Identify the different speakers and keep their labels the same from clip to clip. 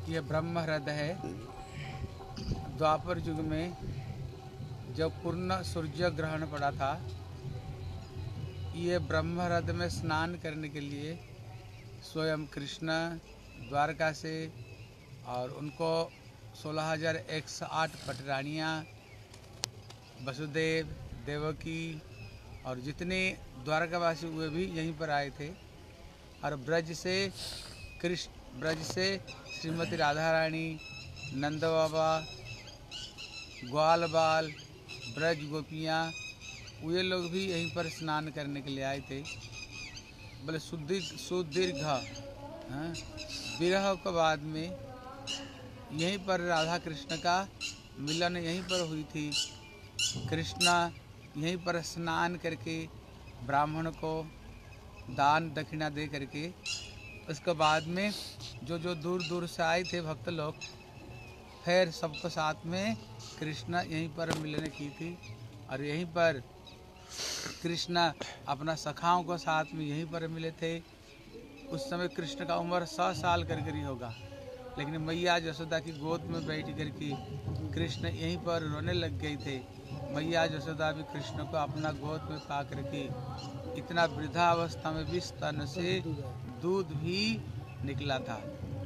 Speaker 1: ये ब्रह्म हृदय है। द्वापर युग में जब पूर्ण सूर्य ग्रहण पड़ा था, ये ब्रह्म हृदय में स्नान करने के लिए स्वयं कृष्ण द्वारका से और उनको 16,108 पटरानियाँ, वसुदेव, देवकी और जितने द्वारकावासी हुए भी यहीं पर आए थे। और ब्रज से श्रीमती राधा रानी, नंद बाबा, ग्वाल बाल, ब्रज गोपियाँ, वे लोग भी यहीं पर स्नान करने के लिए आए थे। बोले सुदीर्घ विरह के बाद में यहीं पर राधा कृष्ण का मिलन यहीं पर हुई थी। कृष्णा यहीं पर स्नान करके ब्राह्मण को दान दक्षिणा दे करके, उसके बाद में जो दूर दूर से आए थे भक्त लोग, फिर सबको साथ में कृष्णा यहीं पर मिलने की थी। और यहीं पर कृष्णा अपना सखाओं को साथ में यहीं पर मिले थे। उस समय कृष्ण का उम्र 100 साल कर करी होगा, लेकिन मैया यशोदा की गोद में बैठ कर के कृष्ण यहीं पर रोने लग गए थे। मैया यशोदा भी कृष्ण को अपना गोद में पा करके इतना वृद्धावस्था में भी स्तन से दूध भी निकला था।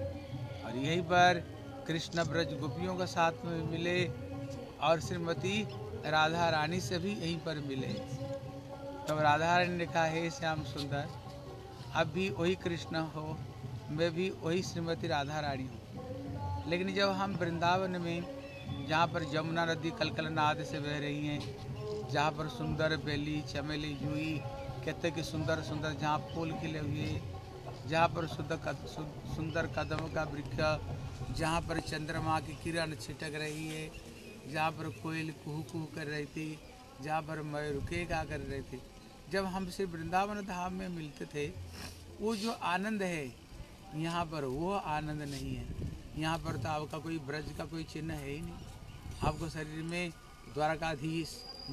Speaker 1: और यहीं पर कृष्ण ब्रज गोपियों के साथ में मिले और श्रीमती राधा रानी से भी यहीं पर मिले। तब राधा रानी ने कहा, हे श्याम सुंदर, अब भी वही कृष्ण हो, मैं भी वही श्रीमती राधा रानी हूँ। लेकिन जब हम वृंदावन में, जहाँ पर यमुना नदी कलकलनाद से बह रही हैं, जहाँ पर सुंदर बेली, चमेली, जूही, कहते कि सुंदर सुंदर जहाँ फूल खिले हुए, जहाँ पर सुंदर कदम का वृक्ष, जहाँ पर चंद्रमा की किरण छिटक रही है, जहाँ पर कोयल कुहू कुहू कर रही थी, जहाँ पर मयूर गा कर रहे थे, जब हमसे वृंदावन धाम में मिलते थे, वो जो आनंद है यहाँ पर वो आनंद नहीं है। यहाँ पर तो आपका कोई ब्रज का कोई चिन्ह है ही नहीं। आपको शरीर में द्वारकाधीश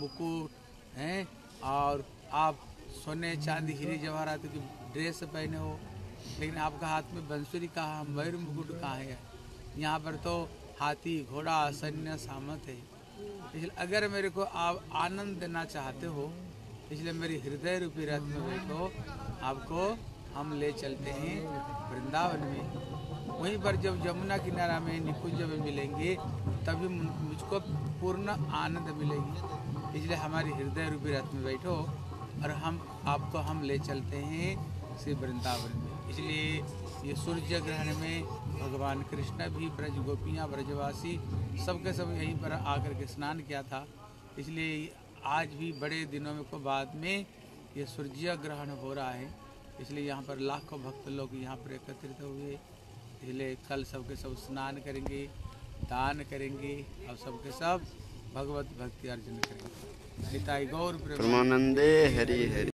Speaker 1: मुकुट हैं और आप सोने चांदी हीरे जवाहरात की ड्रेस पहने हो, लेकिन आपका हाथ में बंसुरी कहाँ, मयूर मुकुट कहाँ है। यहाँ पर तो हाथी घोड़ा सैन्य सामत है। इसलिए अगर मेरे को आप आनंद देना चाहते हो, इसलिए मेरी हृदय रूपी रथ में बैठो, आपको हम ले चलते हैं वृंदावन में। वहीं पर जब यमुना किनारा में निकुंज में मिलेंगे, तभी मुझको पूर्ण आनंद मिलेगी। इसलिए हमारी हृदय रूपी रथ में बैठो और हम ले चलते हैं श्री वृंदावन में। इसलिए ये सूर्य ग्रहण में भगवान कृष्ण भी, ब्रज गोपियाँ, ब्रजवासी सबके सब यहीं पर आकर के स्नान किया था। इसलिए आज भी बड़े दिनों में को बाद में ये सूर्य ग्रहण हो रहा है। इसलिए यहाँ पर लाखों भक्त लोग यहाँ पर एकत्रित हुए। इसलिए कल सबके सब स्नान करेंगे, दान करेंगे और सबके सब भगवत भक्ति अर्जन करेंगे। निताई गौर प्रेमानंदे हरि हरि।